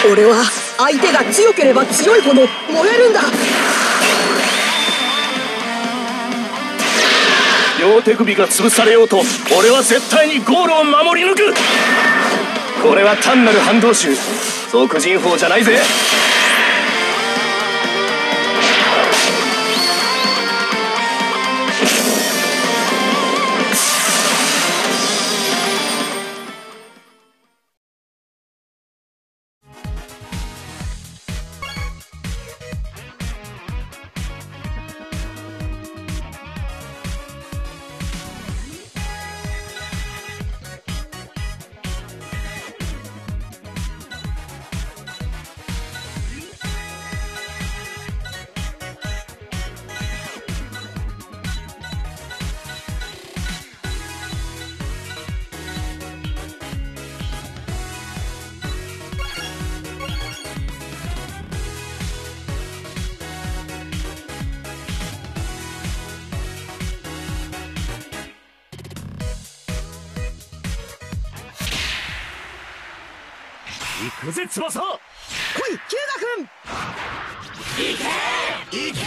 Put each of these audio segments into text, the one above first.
俺は相手が強ければ強いほど燃えるんだ。 両手首が潰されようと俺は絶対にゴールを守り抜く。これは単なる反動臭、即陣法じゃないぜ。行くぜ翼。来いキュウガ君。 行け行け。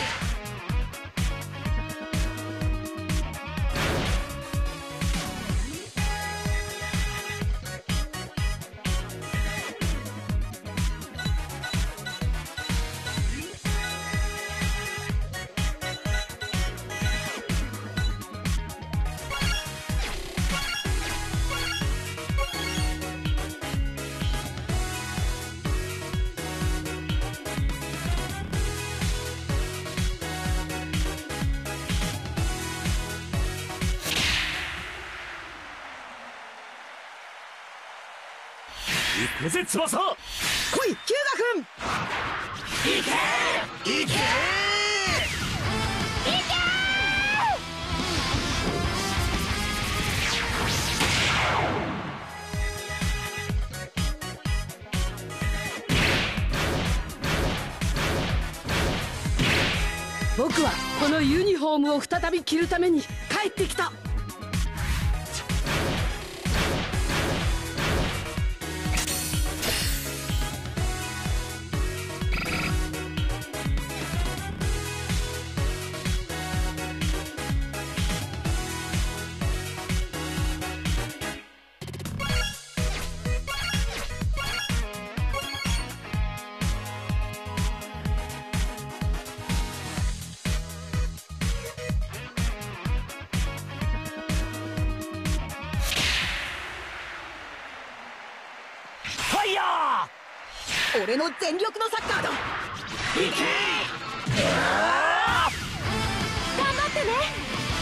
行くぜ翼。来いキュウガ君。 行け行け。 僕はこのユニフォームを再び着るために帰ってきた。俺の全力のサッカーだ。 行け。 頑張ってね。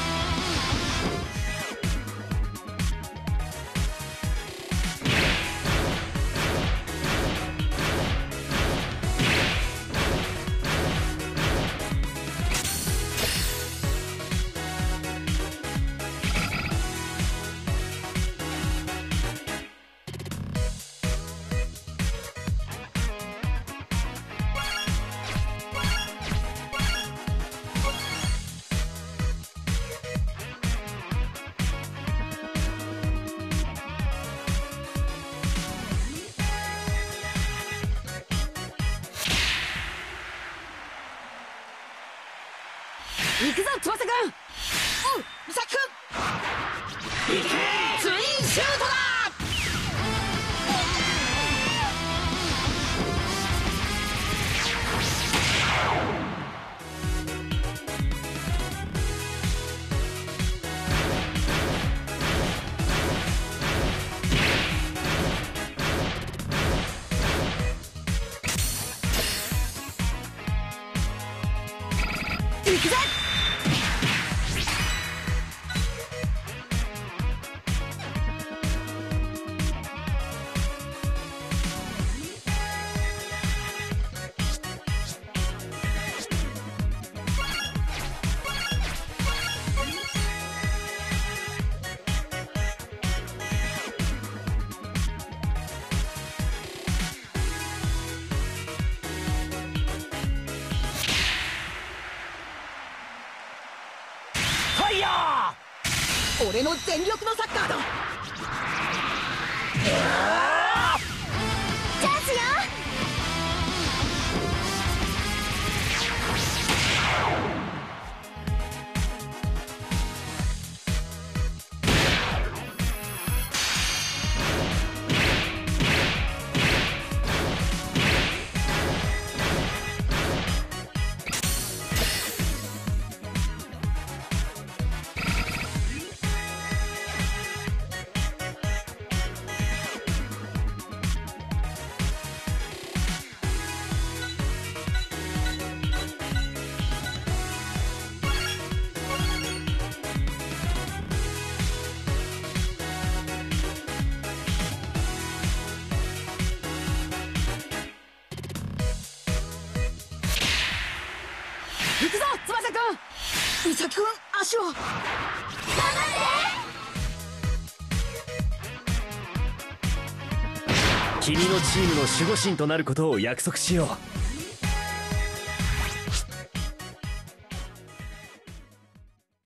行くぞ翼くん。サックン。行け。ツインシュートだ。行くぜ。俺の全力のサッカーだ。 チャンスよ。 行くぞ翼くん。美咲くん足を。 君のチームの守護神となることを約束しよう。